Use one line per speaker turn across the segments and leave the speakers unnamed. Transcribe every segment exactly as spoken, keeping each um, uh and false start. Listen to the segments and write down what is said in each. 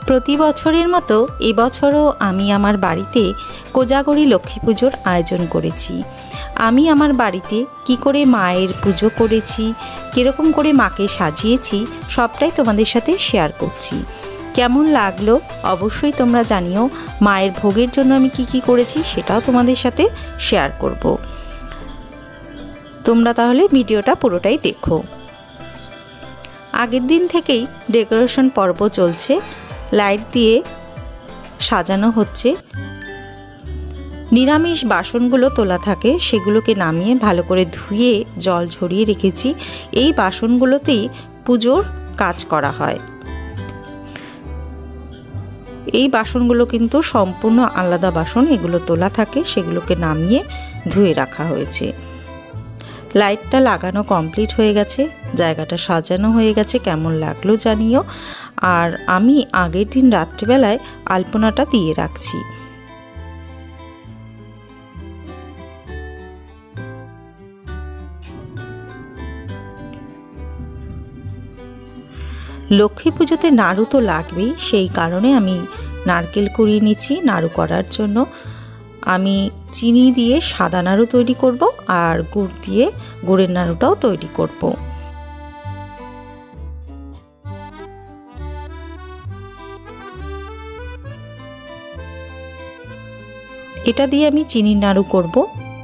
প্রতি বছরের মতো এবছরও আমি আমার বাড়িতে কোজাগরী লক্ষ্মী পুজোর আয়োজন করেছি। আমি আমার বাড়িতে কি করে মায়ের পুজো করেছি, কীরকম করে মাকে সাজিয়েছি, সবটাই তোমাদের সাথে শেয়ার করছি। কেমন লাগলো অবশ্যই তোমরা জানিও। মায়ের ভোগের জন্য আমি কি কি করেছি সেটাও তোমাদের সাথে শেয়ার করব। তোমরা তাহলে ভিডিওটা পুরোটাই দেখো। আগের দিন থেকেই ডেকোরেশন পর্ব চলছে, লাইট দিয়ে সাজানো হচ্ছে। নিরামিষ বাসনগুলো তোলা থাকে, সেগুলোকে নামিয়ে ভালো করে ধুয়ে জল ঝরিয়ে রেখেছি। এই বাসনগুলোতেই পুজোর কাজ করা হয়। এই বাসনগুলো কিন্তু সম্পূর্ণ আলাদা বাসন, এগুলো তোলা থাকে, সেগুলোকে নামিয়ে ধুয়ে রাখা হয়েছে। লাইটটা লাগানো কমপ্লিট হয়ে গেছে, জায়গাটা সাজানো হয়ে গেছে। কেমন লাগলো জানিও। আর আমি আগের দিন রাত্রিবেলায় আলপনাটা দিয়ে রাখছি। লক্ষ্মী পুজোতে নাড়ু তো লাগবেই, সেই কারণে আমি নারকেল কুড়িয়ে নিচ্ছি নাড়ু করার জন্য। আমি চিনি দিয়ে সাদা নাড়ু তৈরি করব আর গুড় দিয়ে গুড়ের নাড়ুটাও তৈরি করব। এটা দিয়ে আমি চিনির নাড়ু করব।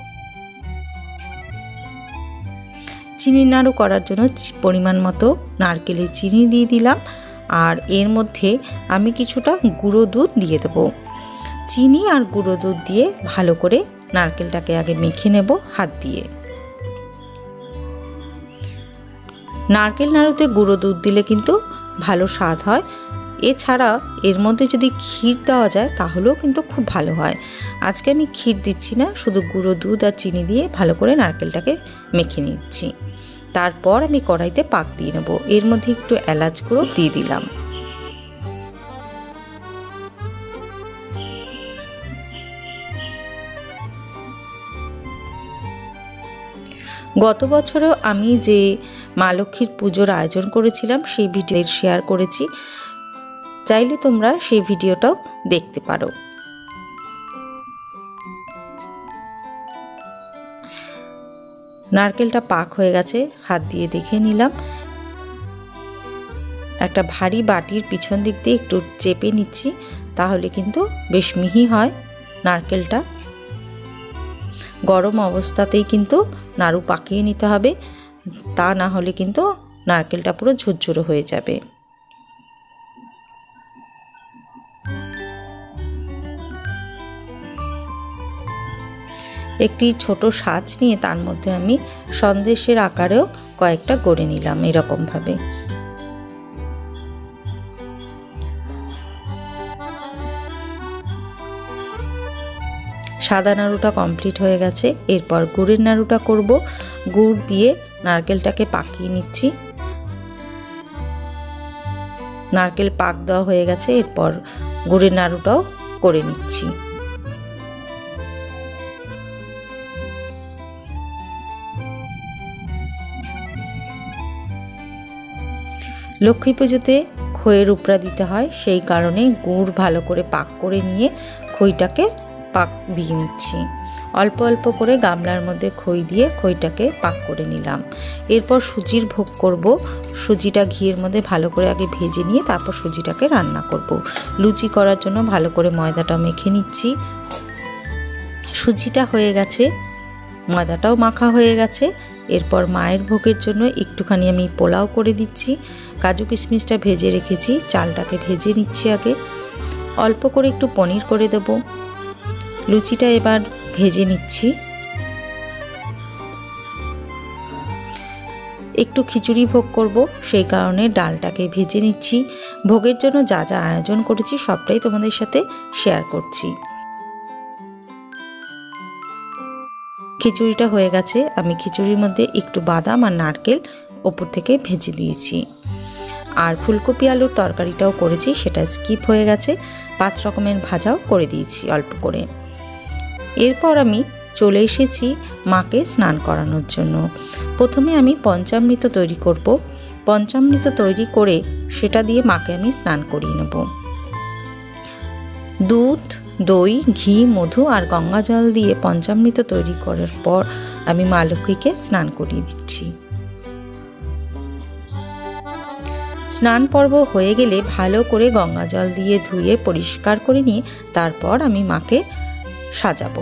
চিনির নাড়ু করার জন্য পরিমাণ মতো নারকেলের চিনি দিয়ে দিলাম, আর এর মধ্যে আমি কিছুটা গুঁড়ো দুধ দিয়ে দেবো। চিনি আর গুঁড়ো দুধ দিয়ে ভালো করে নারকেলটাকে আগে মেখে নেব হাত দিয়ে। নারকেল নাড়ুতে গুঁড়ো দুধ দিলে কিন্তু ভালো স্বাদ হয়। এছাড়া এর মধ্যে যদি ক্ষীর দেওয়া যায় তাহলেও কিন্তু খুব ভালো হয়। আজকে আমি ক্ষীর দিচ্ছি না, শুধু গুঁড়ো দুধ আর চিনি দিয়ে ভালো করে নারকেলটাকে মেখে নিচ্ছি। তারপর আমি কড়াইতে পাক দিয়ে নেব। এর মধ্যে একটু এলাচ গুঁড়ো দিয়ে দিলাম। গত বছরও আমি যে মা লক্ষ্মীর পুজোর আয়োজন করেছিলাম সেই ভিডিও শেয়ার করেছি, চাইলে তোমরা সেই ভিডিওটাও দেখতে পারো। নারকেলটা পাক হয়ে গেছে, হাত দিয়ে দেখে নিলাম। একটা ভারী বাটির পিছন দিক দিয়ে একটু চেপে নিচ্ছি, তাহলে কিন্তু বেশ মিহি হয় নারকেলটা। গরম অবস্থাতেই কিন্তু নাড়ু পাকিয়ে নিতে হবে, তা না হলে কিন্তু নারকেলটা পুরো ঝুরঝুরো হয়ে যাবে। একটি ছোট সাজ নিয়ে তার মধ্যে আমি সন্দেশের আকারেও কয়েকটা গড়ে নিলাম এরকমভাবে। সাদা নাড়ুটা কমপ্লিট হয়ে গেছে, এরপর গুড়ের নাড়ুটা করব। গুড় দিয়ে নারকেলটাকে পাকিয়ে নিচ্ছি। নারকেল পাক দেওয়া হয়ে গেছে, এরপর গুড়ের নাড়ুটাও করে নিচ্ছি। লক্ষ্মী পুজোতে খইয়ের উপরা দিতে হয়, সেই কারণে গুড় ভালো করে পাক করে নিয়ে খইটাকে পাক দিয়ে নিচ্ছি। অল্প অল্প করে গামলার মধ্যে খই দিয়ে খইটাকে পাক করে নিলাম। এরপর সুজির ভোগ করব। সুজিটা ঘিয়ের মধ্যে ভালো করে আগে ভেজে নিয়ে তারপর সুজিটাকে রান্না করব। লুচি করার জন্য ভালো করে ময়দাটা মেখে নিচ্ছি। সুজিটা হয়ে গেছে, ময়দাটাও মাখা হয়ে গেছে। এরপর মায়ের ভোগের জন্য একটুখানি আমি পোলাও করে দিচ্ছি। কাজু কিশমিশটা ভেজে রেখেছি, চালটাকে ভেজে নিচ্ছি আগে। অল্প করে একটু পনির করে দেব। লুচিটা এবার ভেজে নিচ্ছি। একটু খিচুড়ি ভোগ করব, সেই কারণে ডালটাকে ভেজে নিচ্ছি। ভোগের জন্য যা যা আয়োজন করেছি সবটাই তোমাদের সাথে শেয়ার করছি। খিচুড়িটা হয়ে গেছে, আমি খিচুড়ির মধ্যে একটু বাদাম আর নারকেল ওপর থেকে ভেজে দিয়েছি। আর ফুলকপি আলুর তরকারিটাও করেছি, সেটা স্কিপ হয়ে গেছে। পাঁচ রকমের ভাজাও করে দিয়েছি অল্প করে। এরপর আমি চলে এসেছি মাকে স্নান করানোর জন্য। প্রথমে আমি পঞ্চামৃত তৈরি করব। পঞ্চামৃত তৈরি করে সেটা দিয়ে মাকে আমি স্নান করিয়ে নেব। দুধ, দই, ঘি, মধু আর গঙ্গা জল দিয়ে পঞ্চামৃত তৈরি করার পর আমি মা লক্ষ্মীকে স্নান করিয়ে দিচ্ছি। স্নান পর্ব হয়ে গেলে ভালো করে গঙ্গা জল দিয়ে ধুয়ে পরিষ্কার করে নিয়ে তারপর আমি মাকে সাজাবো।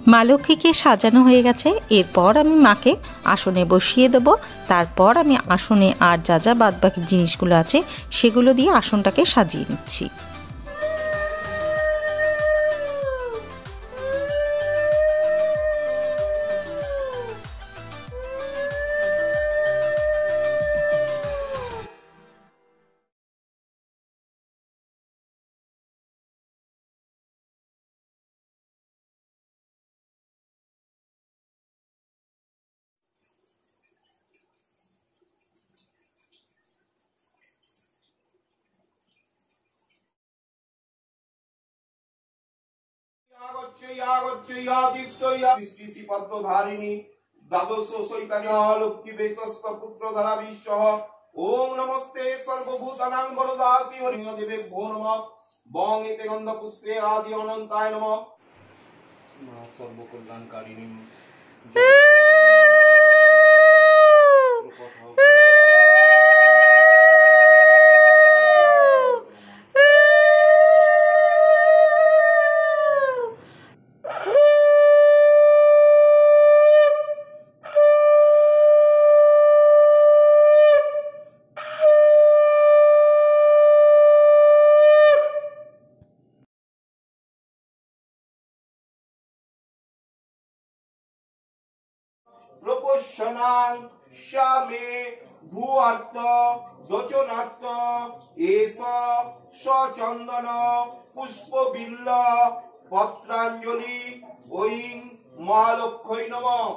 মা লক্ষ্মীকে সাজানো হয়ে গেছে। এরপর আমি মাকে আসনে বসিয়ে দেব। তারপর আমি আসনে আর যা যা বাদবাকি জিনিসগুলো আছে সেগুলো দিয়ে আসনটাকে সাজিয়ে নিচ্ছি।
দ্বাদশ চৈতন্য লক্ষ্মী বেতস্য পুত্র ধরা বিশ্ব। ওম নমস্তে সর্বভূতানাং বরদাসি হরি দেবে ভো নমঃ। বং এতে গন্ধ পুষ্পে আদি অনন্তায় নমঃ। মা সর্বকল্যাণকারিণী প্রপোষণাং স্বামে ভূয়ার্থ দোচনার্থ এস সচন্দন পুষ্পবিল্ল পত্রাঞ্জলি ঐং মহালক্ষ্মী নমঃ।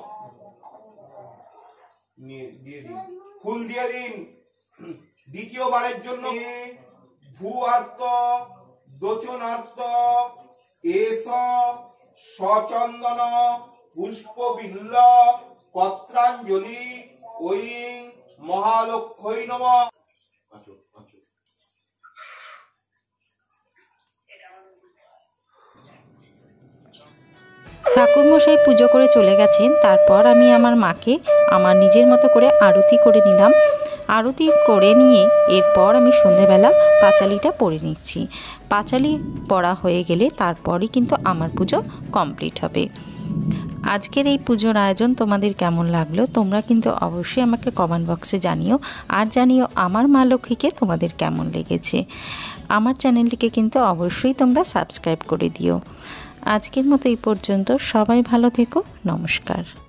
ফুল দিয়ে দিন। দ্বিতীয়বারের জন্য ভূয়ার্থ দোচনার্থ এস সচন্দন পুষ্পবিল্ল পত্রাঞ্জলি ঐং মহালক্ষ্মী নমঃ।
ঠাকুরমশাই পুজো করে চলে গেছেন। তারপর আমি আমার মাকে আমার নিজের মতো করে আরতি করে নিলাম। আরতি করে নিয়ে এরপর আমি সন্ধেবেলা পাঁচালিটা পড়ে নিচ্ছি। পাঁচালি পড়া হয়ে গেলে তারপরই কিন্তু আমার পুজো কমপ্লিট হবে। আজকের এই পুজোর আয়োজন তোমাদের কেমন লাগলো তোমরা কিন্তু অবশ্যই আমাকে কমেন্ট বক্সে জানিও। আর জানিও আমার মা লক্ষ্মীকে তোমাদের কেমন লেগেছে। আমার চ্যানেলটিকে কিন্তু অবশ্যই তোমরা সাবস্ক্রাইব করে দিও। আজকের মতো এই পর্যন্ত। সবাই ভালো থেকো। নমস্কার।